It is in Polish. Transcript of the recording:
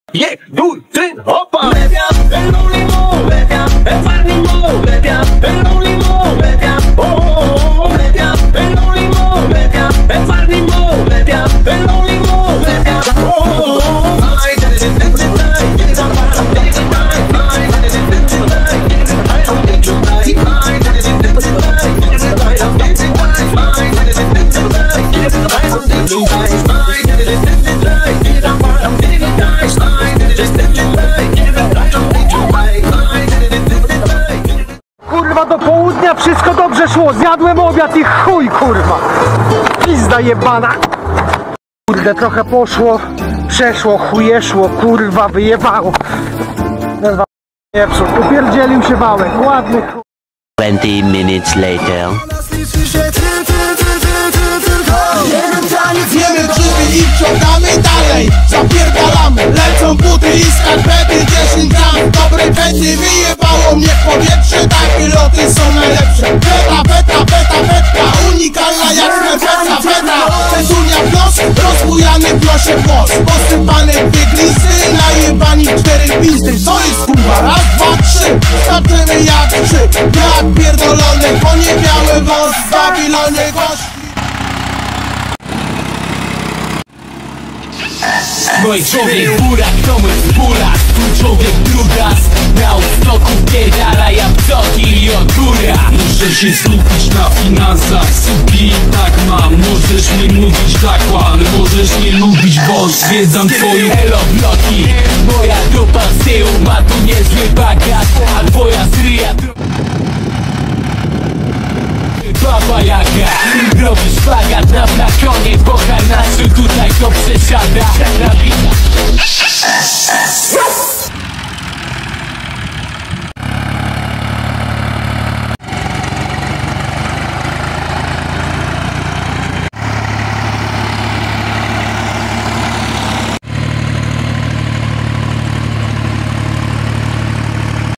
1, 2, 3, hoppa! Media, el último, media, el farnimo, media, el último, media, oh, media, el último, media, el farnimo, media, el último, media, oh, Kurwa, do południa wszystko dobrze szło, zjadłem obiad i chuj, kurwa. Pizda jebana. Kurde, trochę poszło, przeszło, chujeszło, kurwa, wyjebało. Nazwa jepsu, upierdzielił się wałek, ładny chuj. 20 minutes later. Jeden taniec, wiemy brzuchy i wciągamy dalej. Zapierdalamy, lecą buty i skarpety. 10 gram dobrej pety, wyjebało mnie w powietrze. Takie loty są najlepsze. Peta, peta, peta, petka, unikalna jak smerfeta, peta. Cezunia w nos, rozbujany w nosie włos. Posypane dwie glisty, najebani 4 pizdy. Co jest kurwa? Raz, dwa, trzy, starczymy jak 3. Jak pierdolony, poniebiały wąs w Babilonie gość. Mój człowiek burak, Tomek Burak, twój człowiek brudas. Na odstoku pierdala jak ptoki i od góra. Muszę się skupić na finansach, suki tak mam. Możesz mi mówić tak, ale możesz nie lubić, bo zwiedzam twoje elo bloki,